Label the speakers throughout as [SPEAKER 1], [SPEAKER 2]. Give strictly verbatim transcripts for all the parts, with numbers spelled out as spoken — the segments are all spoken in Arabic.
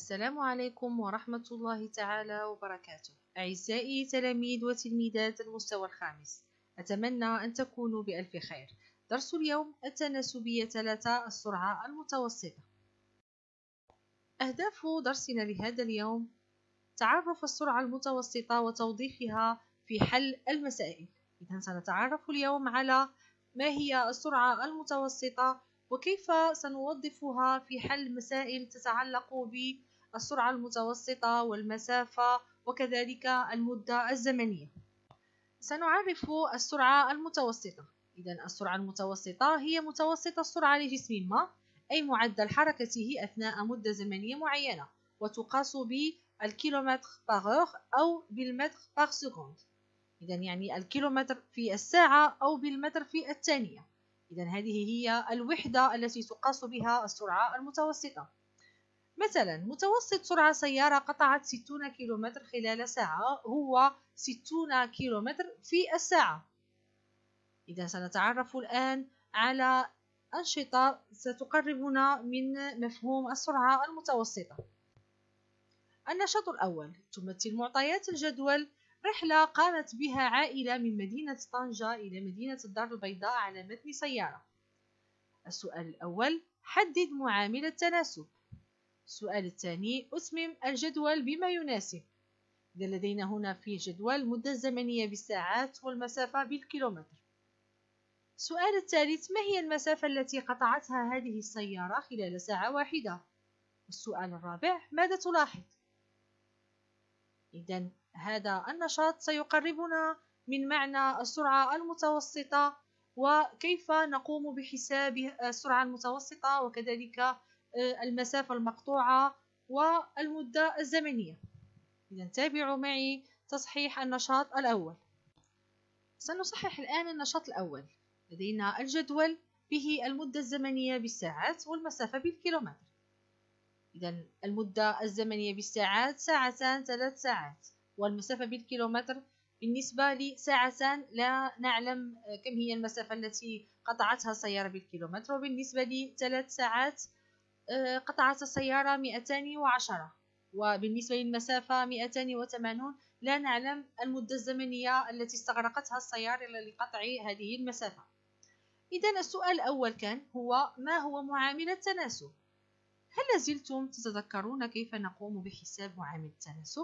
[SPEAKER 1] السلام عليكم ورحمة الله تعالى وبركاته. أعزائي تلاميذ وتلميذات المستوى الخامس، أتمنى أن تكونوا بألف خير. درس اليوم التناسبية ثلاثة، السرعة المتوسطة. أهداف درسنا لهذا اليوم: تعرف السرعة المتوسطة وتوظيفها في حل المسائل. إذن سنتعرف اليوم على ما هي السرعة المتوسطة وكيف سنوظفها في حل مسائل تتعلق بالسرعة المتوسطة والمسافة وكذلك المدة الزمنية. سنعرف السرعة المتوسطة. إذن السرعة المتوسطة هي متوسط السرعة لجسم ما، أي معدل حركته أثناء مدة زمنية معينة، وتقاس بالكيلومتر باغ أو بالمتر باغ سكوند. إذن يعني الكيلومتر في الساعة أو بالمتر في الثانية. إذن هذه هي الوحدة التي تقاس بها السرعة المتوسطة. مثلا متوسط سرعة سيارة قطعت ستون كيلومتر خلال ساعة هو ستون كيلومتر في الساعة. إذا سنتعرف الآن على أنشطة ستقربنا من مفهوم السرعة المتوسطة. النشاط الأول: تمثل معطيات الجدول رحلة قامت بها عائلة من مدينة طنجة إلى مدينة الدار البيضاء على متن سيارة. السؤال الأول: حدد معامل التناسب. السؤال الثاني: أتمم الجدول بما يناسب. إذا لدينا هنا في الجدول المدة الزمنية بالساعات والمسافة بالكيلومتر. السؤال الثالث: ما هي المسافة التي قطعتها هذه السيارة خلال ساعة واحدة؟ السؤال الرابع: ماذا تلاحظ؟ إذن هذا النشاط سيقربنا من معنى السرعة المتوسطة وكيف نقوم بحساب السرعة المتوسطة وكذلك المسافة المقطوعة والمدة الزمنية. إذن تابعوا معي تصحيح النشاط الأول. سنصحح الآن النشاط الأول. لدينا الجدول به المدة الزمنية بالساعات والمسافة بالكيلومتر. إذن المدة الزمنية بالساعات ساعتان ثلاث ساعات، والمسافة بالكيلومتر بالنسبة لساعتان لا نعلم كم هي المسافة التي قطعتها السيارة بالكيلومتر، وبالنسبة لثلاث ساعات قطعت السيارة مئتان وعشرة، وبالنسبة للمسافة مئتان وثمانون لا نعلم المدة الزمنية التي استغرقتها السيارة لقطع هذه المسافة. إذن السؤال الأول كان هو: ما هو معامل التناسب؟ هل لازلتم تتذكرون كيف نقوم بحساب معامل التناسب؟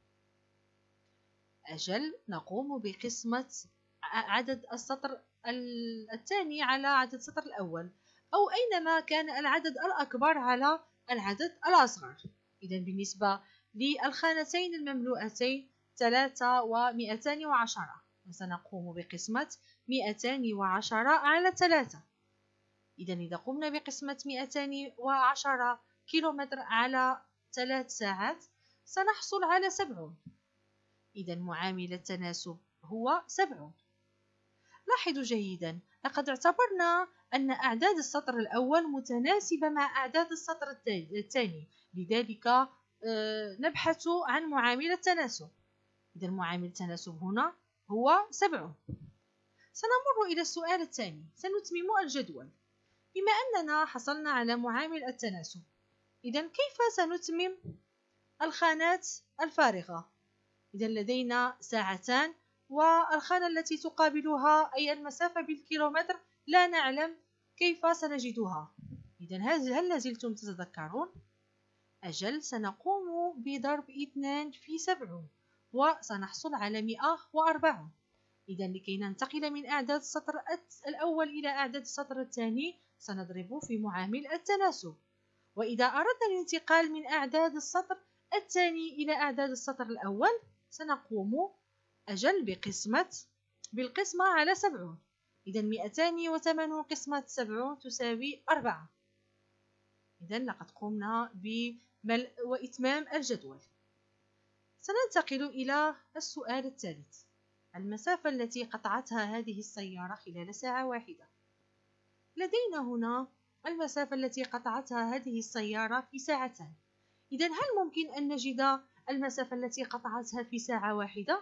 [SPEAKER 1] أجل، نقوم بقسمة عدد السطر الثاني على عدد السطر الأول، أو أينما كان العدد الأكبر على العدد الأصغر. إذن بالنسبة للخانتين المملوءتين ثلاثة ومئتان وعشرة، وسنقوم بقسمة مئتان وعشرة على ثلاثة. إذن إذا قمنا بقسمة مئتان وعشرة كيلومتر على ثلاث ساعات سنحصل على سبعون. إذن معامل التناسب هو سبعون. لاحظوا جيدا، لقد اعتبرنا أن أعداد السطر الأول متناسبة مع أعداد السطر الثاني، لذلك نبحث عن معامل التناسب. إذن معامل التناسب هنا هو سبعون. سنمر إلى السؤال الثاني. سنتمم الجدول. بما أننا حصلنا على معامل التناسب، إذن كيف سنتمم الخانات الفارغة؟ إذن لدينا ساعتان، والخانة التي تقابلها أي المسافة بالكيلومتر لا نعلم كيف سنجدها. إذن هل لازلتم تتذكرون؟ أجل، سنقوم بضرب اثنان في سبعون وسنحصل على مئة وأربعون. إذن لكي ننتقل من أعداد السطر الأول إلى أعداد السطر الثاني سنضرب في معامل التناسب. وإذا أردنا الانتقال من أعداد السطر الثاني إلى أعداد السطر الأول سنقوم أجل بقسمة بالقسمة على سبعون. إذن مئتان وثمانون قسمة سبعون تساوي أربعة. إذن لقد قمنا بملء وإتمام الجدول. سننتقل إلى السؤال الثالث. المسافة التي قطعتها هذه السيارة خلال ساعة واحدة. لدينا هنا المسافة التي قطعتها هذه السيارة في ساعتين. إذن هل ممكن أن نجد المسافة التي قطعتها في ساعة واحدة؟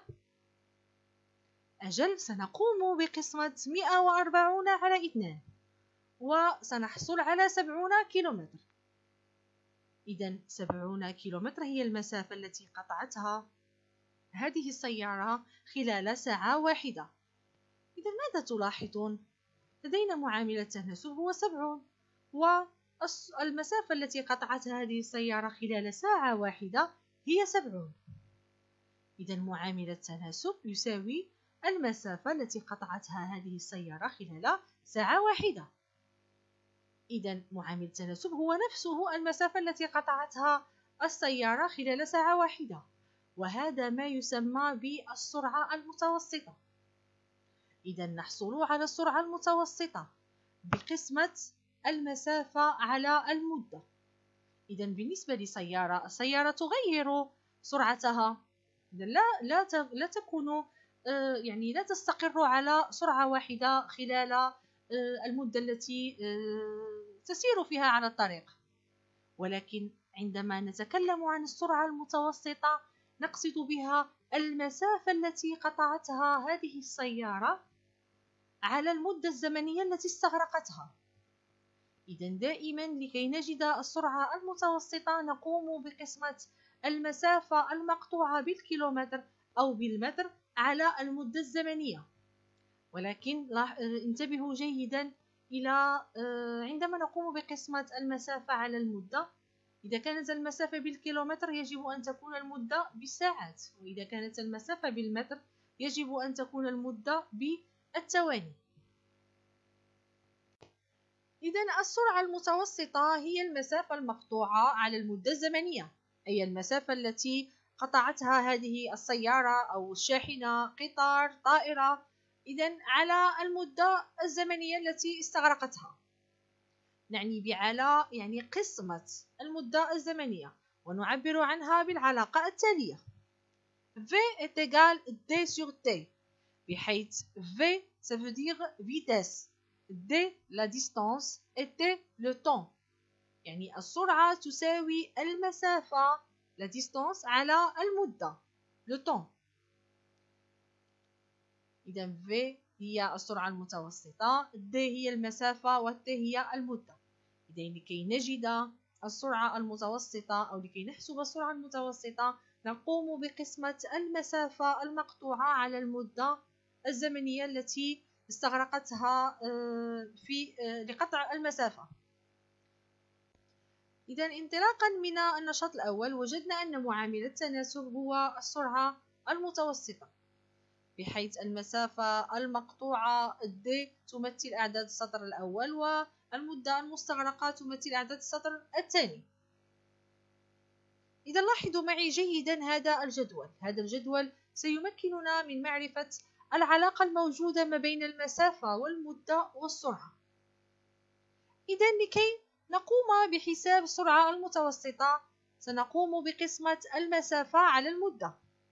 [SPEAKER 1] أجل، سنقوم بقسمة مئة وأربعون على اثنان وسنحصل على سبعون كيلومتر. إذا سبعون كيلومتر هي المسافة التي قطعتها هذه السيارة خلال ساعة واحدة. إذا ماذا تلاحظون؟ لدينا معامل التناسب هو سبعون، والمسافة التي قطعتها هذه السيارة خلال ساعة واحدة هي سبعون. إذا معامل التناسب يساوي المسافة التي قطعتها هذه السيارة خلال ساعة واحدة. إذا معامل التناسب هو نفسه المسافة التي قطعتها السيارة خلال ساعة واحدة، وهذا ما يسمى بالسرعة المتوسطة. إذا نحصل على السرعة المتوسطة بقسمة المسافة على المدة. إذا بالنسبة لسيارة، السيارة تغير سرعتها، لا لا لا تكون يعني لا تستقر على سرعة واحدة خلال المدة التي تسير فيها على الطريق، ولكن عندما نتكلم عن السرعة المتوسطة نقصد بها المسافة التي قطعتها هذه السيارة على المدة الزمنية التي استغرقتها. إذا دائما لكي نجد السرعة المتوسطة نقوم بقسمة المسافة المقطوعة بالكيلومتر أو بالمتر على المدة الزمنية. ولكن انتبهوا جيدا إلى عندما نقوم بقسمة المسافة على المدة، إذا كانت المسافة بالكيلومتر يجب أن تكون المدة بالساعات، وإذا كانت المسافة بالمتر يجب أن تكون المدة بالثواني. إذا السرعة المتوسطة هي المسافة المقطوعة على المدة الزمنية، أي المسافة التي قطعتها هذه السيارة أو الشاحنة، قطار، طائرة، إذا على المدة الزمنية التي استغرقتها. نعني بعلى يعني قسمة المدة الزمنية، ونعبر عنها بالعلاقة التالية: V est égal D sur T، بحيث V ça veut dire vitesse، D la distance et T le temps، يعني السرعة تساوي المسافة la distance على المدة le temps. إذا V هي السرعة المتوسطة، D هي المسافة، و T هي المدة. إذا لكي نجد السرعة المتوسطة أو لكي نحسب السرعة المتوسطة نقوم بقسمة المسافة المقطوعة على المدة الزمنية التي استغرقتها في لقطع المسافة. إذا انطلاقا من النشاط الأول وجدنا أن معامل التناسب هو السرعة المتوسطة، بحيث المسافة المقطوعة D تمثل أعداد السطر الأول، والمدة المستغرقة تمثل أعداد السطر الثاني. إذا لاحظوا معي جيدا هذا الجدول، هذا الجدول سيمكننا من معرفة العلاقة الموجودة ما بين المسافة والمدة والسرعة. إذا لكي نقوم بحساب السرعة المتوسطة سنقوم بقسمة المسافة على المدة.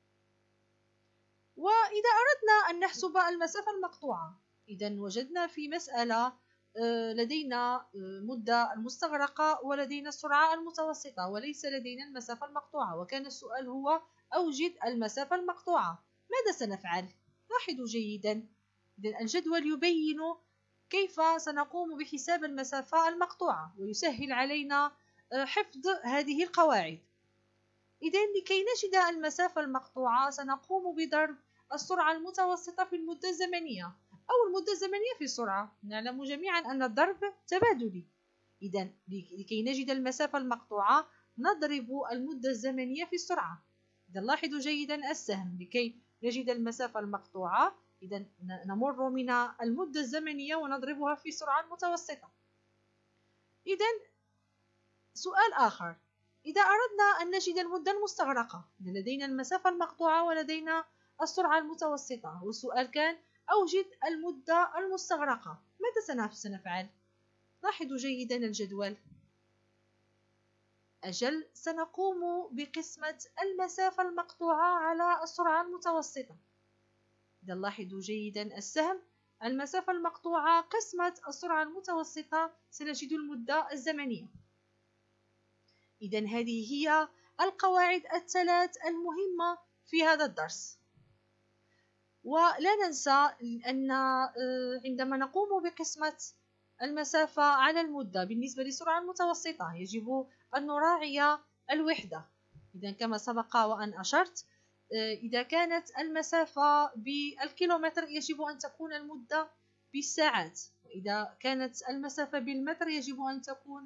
[SPEAKER 1] وإذا أردنا أن نحسب المسافة المقطوعة، إذا وجدنا في مسألة لدينا مدة المستغرقة ولدينا السرعة المتوسطة وليس لدينا المسافة المقطوعة، وكان السؤال هو أوجد المسافة المقطوعة. ماذا سنفعل؟ لاحظوا جيدا، إذا الجدول يبين كيف سنقوم بحساب المسافة المقطوعة ويسهل علينا حفظ هذه القواعد. إذا لكي نجد المسافة المقطوعة سنقوم بضرب السرعة المتوسطة في المدة الزمنية أو المدة الزمنية في السرعة. نعلم جميعا أن الضرب تبادلي. إذا لكي نجد المسافة المقطوعة نضرب المدة الزمنية في السرعة. إذا لاحظوا جيدا السهم، لكي نجد المسافة المقطوعة إذا نمر من المدة الزمنية ونضربها في السرعة المتوسطة. إذا سؤال آخر، إذا أردنا أن نجد المدة المستغرقة، لدينا المسافة المقطوعة ولدينا السرعة المتوسطة، والسؤال كان أوجد المدة المستغرقة. ماذا سنفعل؟ لاحظوا جيدا الجدول. أجل سنقوم بقسمة المسافة المقطوعة على السرعة المتوسطة. إذا لاحظوا جيدا السهم، المسافة المقطوعة قسمة السرعة المتوسطة سنجد المدة الزمنية. إذا هذه هي القواعد الثلاث المهمة في هذا الدرس. ولا ننسى أن عندما نقوم بقسمة المسافة على المدة بالنسبة للسرعة المتوسطة يجب أن نراعي الوحدة. إذا كما سبق وأن أشرت، إذا كانت المسافة بالكيلومتر يجب أن تكون المدة بالساعات، وإذا كانت المسافة بالمتر يجب أن تكون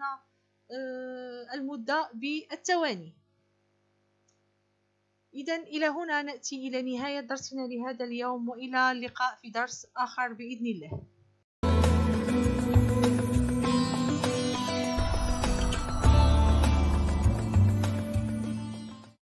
[SPEAKER 1] المدة بالثواني. إذا إلى هنا نأتي إلى نهاية درسنا لهذا اليوم، وإلى اللقاء في درس آخر بإذن الله.